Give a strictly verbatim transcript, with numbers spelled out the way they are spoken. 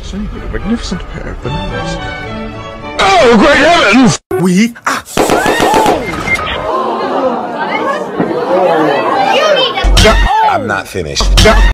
Simply a magnificent pair of bananas. Oh, great heavens! We are... I'm not finished.